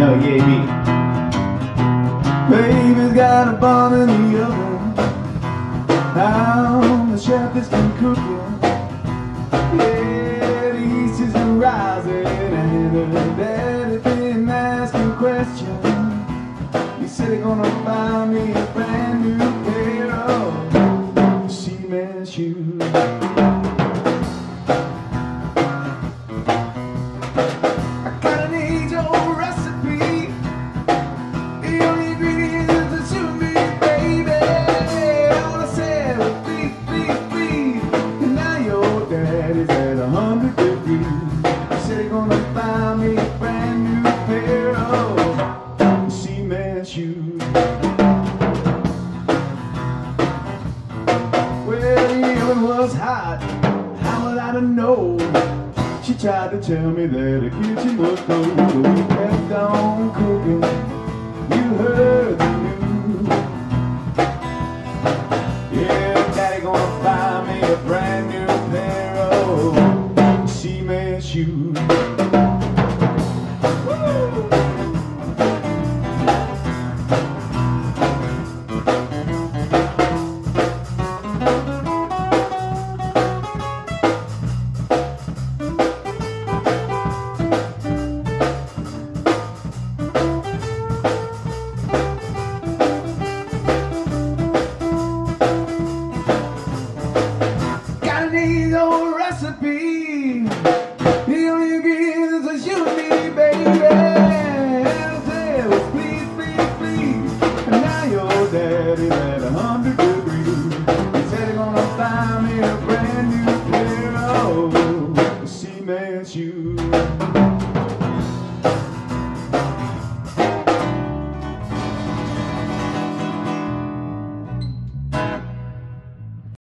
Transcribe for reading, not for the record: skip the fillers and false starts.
No, yeah, me. Baby's got a bun in the oven. Now the chef has been cooking. Yeah, the yeast is rising, and her daddy's been asking questions. He said he's gonna buy me a brand new pair of cement shoes. I kinda need your recipe. The only ingredient is to suit me, baby. All I said was beef, beef, beef. And now your daddy's at 100 degrees. He said he's gonna buy me a brand new pair of cement shoes. Well, the oven was hot. How was I to know? She tried to tell me that the kitchen was cold, but we kept on cooking.